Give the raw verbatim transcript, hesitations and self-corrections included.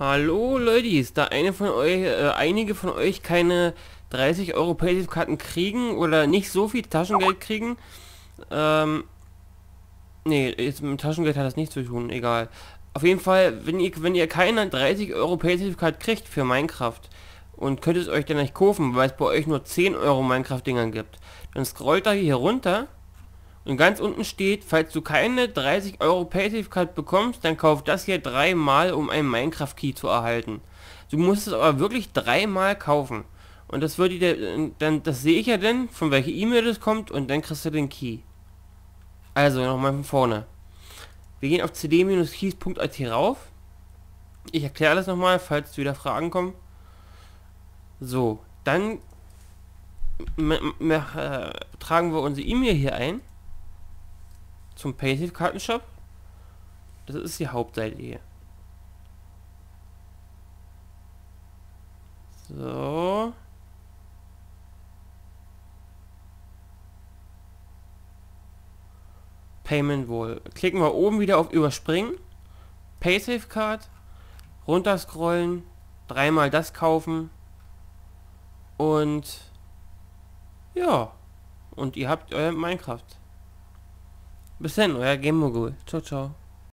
Hallo Leute, da eine von euch, äh, einige von euch keine dreißig Euro Paysafe-Karten kriegen oder nicht so viel Taschengeld kriegen, ähm, nee, jetzt mit dem Taschengeld hat das nichts zu tun, egal. Auf jeden Fall, wenn ihr, wenn ihr keine dreißig Euro Paysafe-Card kriegt für Minecraft und könnt es euch dann nicht kaufen, weil es bei euch nur zehn Euro Minecraft-Dingern gibt, dann scrollt da hier runter und ganz unten steht, falls du keine dreißig Euro Paysafe-Card bekommst, dann kauf das hier dreimal, um einen Minecraft-Key zu erhalten. Du musst es aber wirklich dreimal kaufen. Und das würde dir, dann, das sehe ich ja dann, von welcher E-Mail das kommt, und dann kriegst du den Key. Also, nochmal von vorne. Wir gehen auf c d keys punkt a t rauf. Ich erkläre das nochmal, falls wieder Fragen kommen. So, dann äh, tragen wir unsere E-Mail hier ein. Zum Paysafe-Kartenshop. Das ist die Hauptseite hier. So. Payment wohl. Klicken wir oben wieder auf Überspringen. Paysafe Card. Runterscrollen. Dreimal das kaufen. Und ja. Und ihr habt euer Minecraft. Bis dann, euer Game Mogul. Ciao, ciao.